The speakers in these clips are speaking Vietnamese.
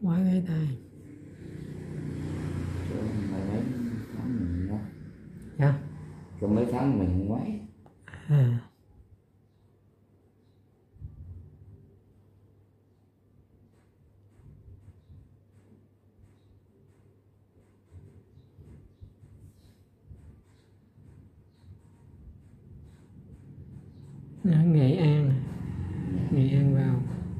quá cái tay. Dạ. Trong mấy tháng mình không quay. À. Ở Nghệ An. Nghệ An vào.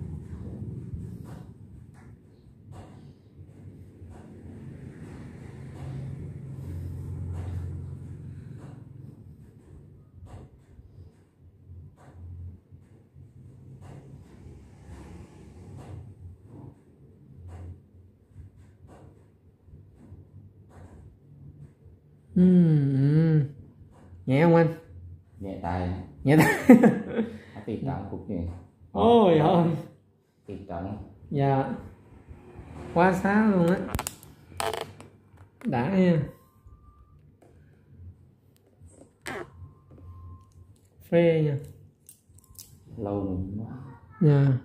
Nhẹ không anh? Nhẹ tay. Nhẹ tay. Tì trọng cục gì. Ôi ôi. Tì trọng. Dạ. Quá xá luôn á. Đã nha. Phê nha. Lâu rồi quá. Dạ.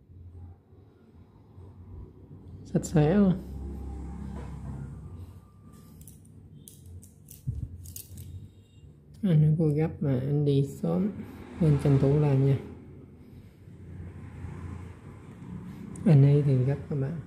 Sạch sẽ luôn. Anh có gấp mà anh đi sớm nên tranh thủ làm nha. Anh ấy thì gấp các bạn.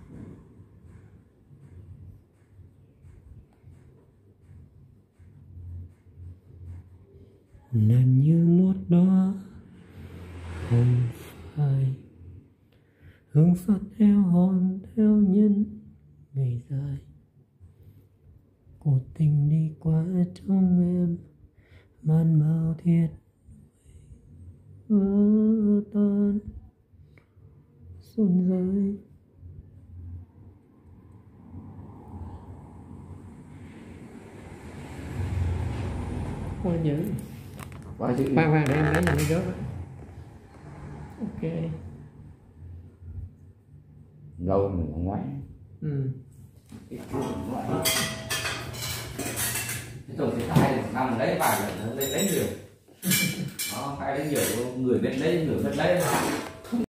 Nàng như một đóa hồng phai hương phất theo hồn theo nhân ngày dài. Cuộc tình đi qua trong em man mao thiết vỡ tan xuân rơi. Quá dữ. Quá dữ. Khoan để em lấy những cái gớt á. Ok. Lâu mình không quay. Tôi thì tay nằm lấy vài lần nó lấy nhiều. Nó phải lấy nhiều người bên đấy người bên đấy.